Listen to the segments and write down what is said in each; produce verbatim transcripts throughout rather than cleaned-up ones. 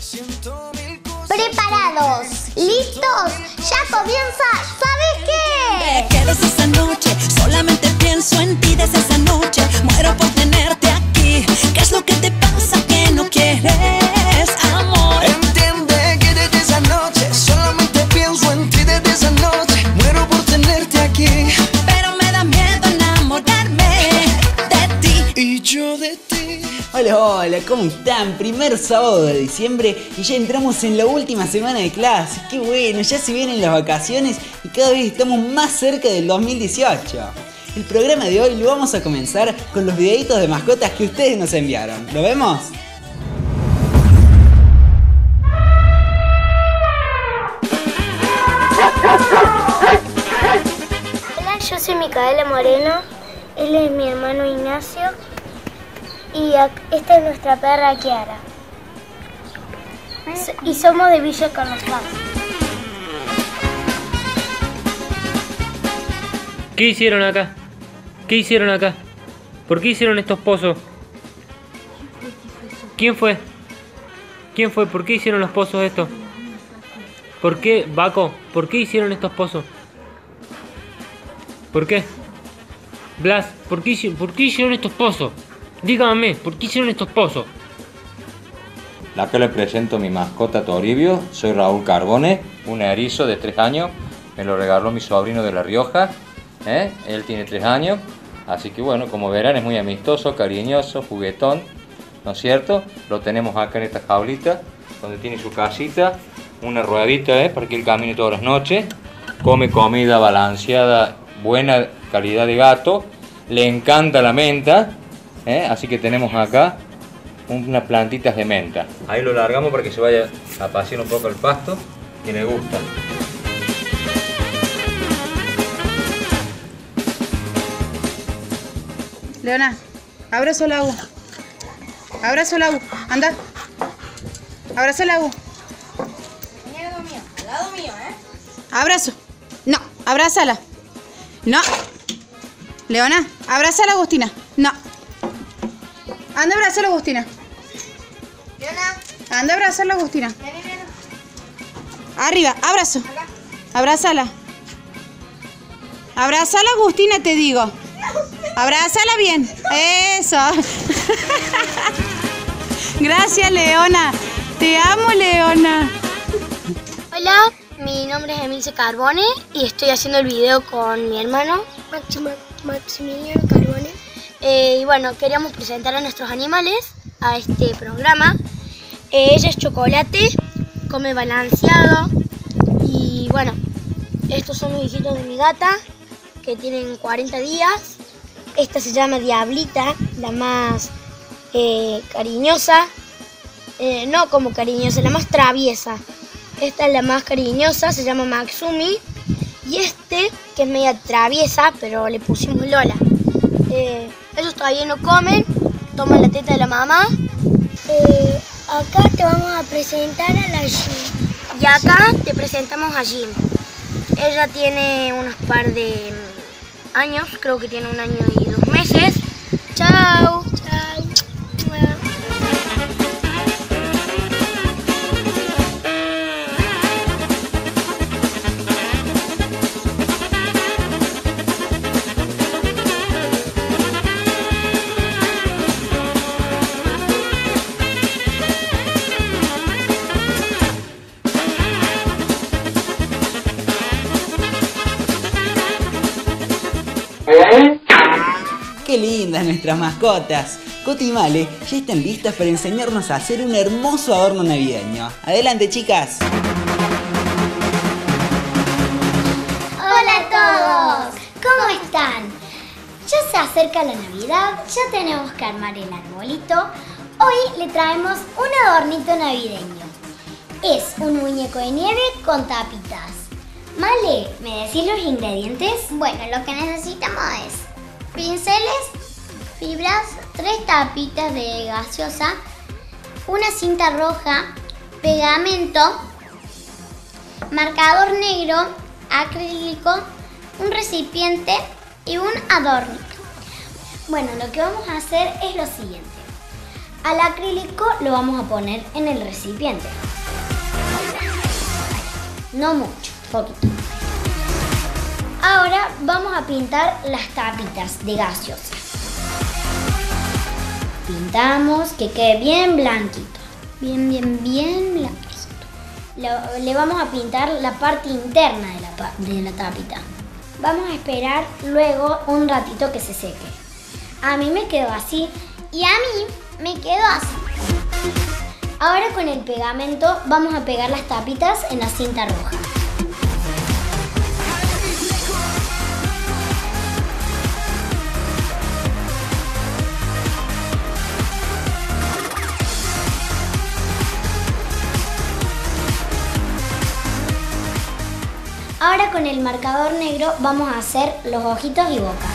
¿Preparados? ¿Listos? ¡Ya comienza! ¿Sabes qué? Te quedas esa noche, solamente pienso en ti desde esa noche. Muero por tenerte aquí. ¿Qué es lo que te pasa que no quieres, amor? Entiende que desde esa noche solamente pienso en ti desde esa noche. Muero por tenerte aquí. Pero me da miedo enamorarme de ti y yo de ti. Hola, hola, ¿cómo están? Primer sábado de diciembre y ya entramos en la última semana de clases. ¡Qué bueno! Ya se vienen las vacaciones y cada vez estamos más cerca del dos mil dieciocho. El programa de hoy lo vamos a comenzar con los videitos de mascotas que ustedes nos enviaron. ¿Lo vemos? Hola, yo soy Micaela Moreno, él es mi hermano Ignacio y esta es nuestra perra Kiara. Y somos de Villa Carlos Paz. ¿Qué hicieron acá? ¿Qué hicieron acá? ¿Por qué hicieron estos pozos? ¿Quién fue? ¿Quién fue? ¿Por qué hicieron los pozos estos? ¿Por qué, Baco? ¿Por qué hicieron estos pozos? ¿Por qué? Blas, ¿por qué, ¿por qué hicieron estos pozos? Dígame, ¿por qué hicieron estos pozos? Acá le presento a mi mascota Toribio. Soy Raúl Carbone, un erizo de tres años. Me lo regaló mi sobrino de La Rioja. ¿eh? Él tiene tres años. Así que bueno, como verán es muy amistoso, cariñoso, juguetón. ¿No es cierto? Lo tenemos acá en esta jaulita, donde tiene su casita. Una ruedita ¿eh? para que él camine todas las noches. Come comida balanceada, buena calidad de gato. Le encanta la menta. ¿eh? Así que tenemos acá unas plantitas de menta. Ahí lo largamos para que se vaya a pasear un poco el pasto y le gusta. Leona, abrazo al agua. Abrazo al agua. Anda. Abrazo al agua. Al lado mío, al lado mío, ¿eh? Abrazo. No, abrázala. No. Leona, abrázala, Agustina. No. Anda a abrazarla, Agustina. Leona. Anda a abrazarla, Agustina. Vení, vení. Arriba, abrazo. Acá. Abrázala. Abrázala, Agustina, te digo. Abrázala bien. Eso. Gracias, Leona. Te amo, Leona. Hola, mi nombre es Emilce Carbone y estoy haciendo el video con mi hermano Maximiliano Carbone. Eh, y bueno, queríamos presentar a nuestros animales a este programa. Eh, ella es Chocolate, come balanceado y bueno, estos son los hijitos de mi gata que tienen cuarenta días. Esta se llama Diablita, la más eh, cariñosa, eh, no como cariñosa, la más traviesa. Esta es la más cariñosa, se llama Maxumi. Y este, que es media traviesa, pero le pusimos Lola. Eh, ellos todavía no comen, toman la teta de la mamá. Eh, acá te vamos a presentar a la Jim. Y acá te presentamos a Jim. Ella tiene unos par de años, creo que tiene un año y dos meses. Chao. Chao. ¡Qué lindas nuestras mascotas! Coti y Male ya están listas para enseñarnos a hacer un hermoso adorno navideño. ¡Adelante, chicas! Hola a todos, ¿cómo están? Ya se acerca la Navidad, ya tenemos que armar el arbolito. Hoy le traemos un adornito navideño. Es un muñeco de nieve con tapitas. Male, ¿me decís los ingredientes? Bueno, lo que necesitamos es pinceles, fibras, tres tapitas de gaseosa, una cinta roja, pegamento, marcador negro, acrílico, un recipiente y un adorno. Bueno, lo que vamos a hacer es lo siguiente. Al acrílico lo vamos a poner en el recipiente. No mucho, poquito. Ahora vamos a pintar las tapitas de gaseosa. Pintamos que quede bien blanquito. Bien, bien, bien blanquito. Le, le vamos a pintar la parte interna de la, de la tapita. Vamos a esperar luego un ratito que se seque. A mí me quedó así y a mí me quedó así. Ahora con el pegamento vamos a pegar las tapitas en la cinta roja. Ahora con el marcador negro vamos a hacer los ojitos y boca.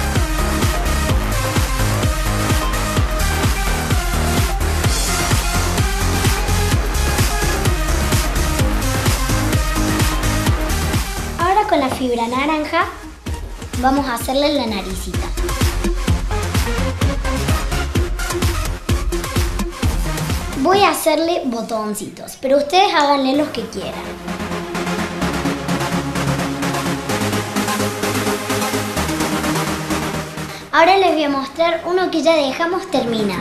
Ahora con la fibra naranja vamos a hacerle la naricita. Voy a hacerle botoncitos, pero ustedes háganle los que quieran. Ahora les voy a mostrar uno que ya dejamos terminado.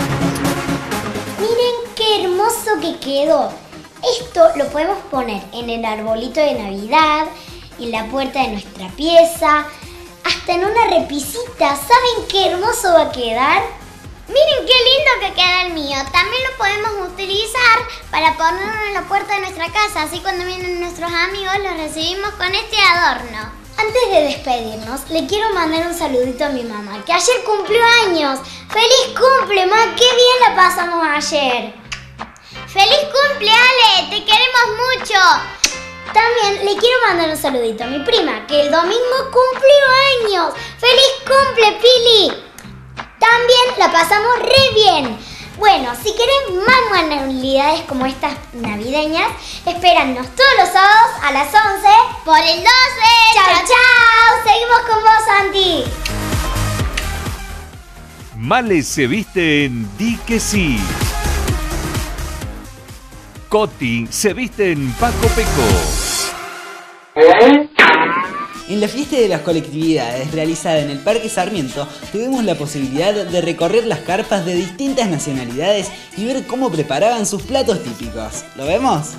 Miren qué hermoso que quedó. Esto lo podemos poner en el arbolito de Navidad, en la puerta de nuestra pieza, hasta en una repisita. ¿Saben qué hermoso va a quedar? Miren qué lindo que queda el mío. También lo podemos utilizar para ponerlo en la puerta de nuestra casa. Así cuando vienen nuestros amigos los recibimos con este adorno. Antes de despedirnos, le quiero mandar un saludito a mi mamá, que ayer cumplió años. ¡Feliz cumple, ma! ¡Qué bien la pasamos ayer! ¡Feliz cumple, Ale! ¡Te queremos mucho! También le quiero mandar un saludito a mi prima, que el domingo cumplió años. ¡Feliz cumple, Pili! También la pasamos re bien. Bueno, si quieren más manualidades como estas navideñas, espéranos todos los sábados a las once por el doce. ¡Chao, chao! Seguimos con vos, Santi. Male se viste en Di que sí. Coti se viste en Paco Peco. En la fiesta de las colectividades realizada en el Parque Sarmiento, tuvimos la posibilidad de recorrer las carpas de distintas nacionalidades y ver cómo preparaban sus platos típicos. ¿Lo vemos?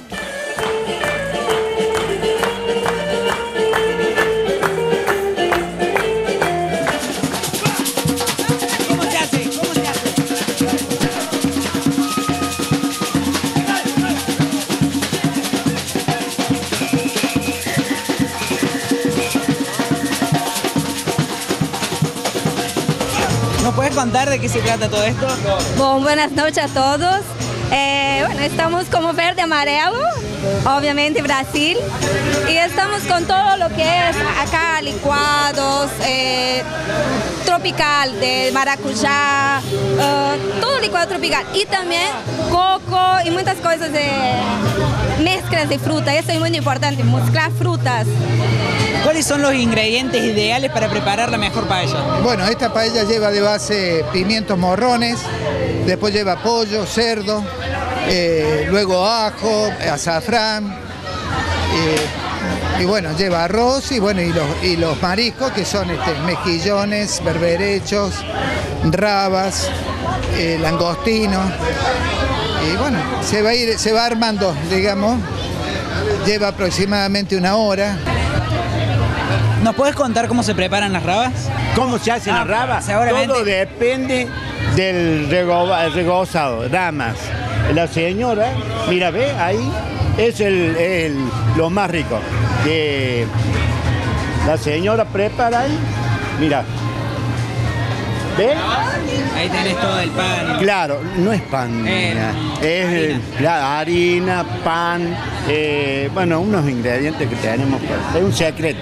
¿Nos puedes contar de qué se trata todo esto? Bueno, buenas noches a todos. Eh, bueno, estamos como Verde Amarelo, obviamente Brasil, y estamos con todo lo que es acá licuados, eh, tropical, de maracuyá, uh, todo licuado tropical, y también coco y muchas cosas de mezclas de fruta. Eso es muy importante, mezclar frutas. ¿Cuáles son los ingredientes ideales para preparar la mejor paella? Bueno, esta paella lleva de base pimientos morrones, después lleva pollo, cerdo, eh, luego ajo, azafrán, eh, y bueno, lleva arroz y bueno y los, y los mariscos que son este, mejillones, berberechos, rabas, eh, langostinos, y bueno, se va a ir, se va armando, digamos, lleva aproximadamente una hora. ¿Nos puedes contar cómo se preparan las rabas? ¿Cómo se hacen Ah, las rabas? seguramente. Todo depende del rego- regozado, ramas. La señora, mira, ve, ahí es el, el- lo más rico. Que la señora prepara ahí, mira. ¿Ves? Ahí tenés todo el pan. Claro, no es pan, Eh, mira, es harina. la harina, pan, eh, bueno, unos ingredientes que tenemos, pues, es un secreto.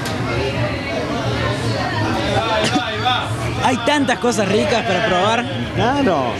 Hay tantas cosas ricas para probar. Claro.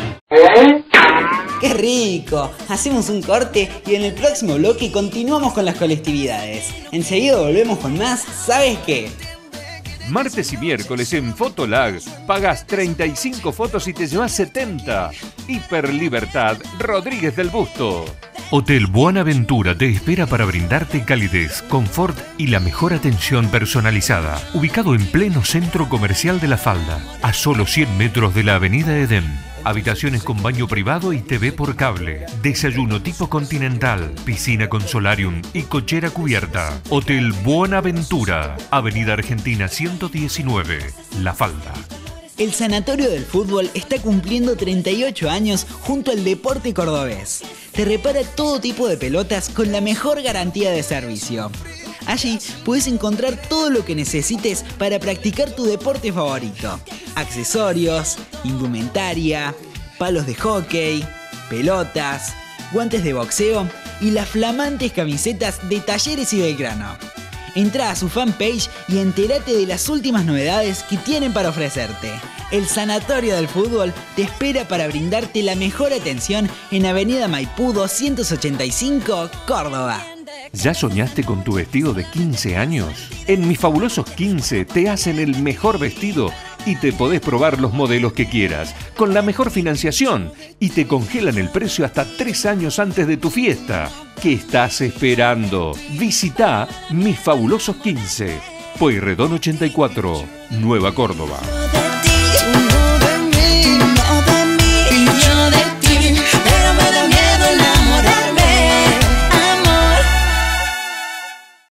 ¡Qué rico! Hacemos un corte y en el próximo bloque continuamos con las colectividades. Enseguida volvemos con más ¿Sabes qué? Martes y miércoles en Fotolag pagás treinta y cinco fotos y te llevas setenta. Hiperlibertad Rodríguez del Busto. Hotel Buenaventura te espera para brindarte calidez, confort y la mejor atención personalizada. Ubicado en pleno centro comercial de La Falda, a solo cien metros de la avenida Edén. Habitaciones con baño privado y T V por cable. Desayuno tipo continental, piscina con solarium y cochera cubierta. Hotel Buenaventura, Avenida Argentina ciento diecinueve, La Falda. El Sanatorio del Fútbol está cumpliendo treinta y ocho años junto al deporte cordobés. Te repara todo tipo de pelotas con la mejor garantía de servicio. Allí puedes encontrar todo lo que necesites para practicar tu deporte favorito. Accesorios, indumentaria, palos de hockey, pelotas, guantes de boxeo y las flamantes camisetas de Talleres y Belgrano. Entrá a su fanpage y entérate de las últimas novedades que tienen para ofrecerte. El Sanatorio del Fútbol te espera para brindarte la mejor atención en Avenida Maipú doscientos ochenta y cinco, Córdoba. ¿Ya soñaste con tu vestido de quince años? En Mis Fabulosos quince te hacen el mejor vestido y te podés probar los modelos que quieras, con la mejor financiación, y te congelan el precio hasta tres años antes de tu fiesta. ¿Qué estás esperando? Visita Mis Fabulosos quince, Pueyrredón ochenta y cuatro, Nueva Córdoba.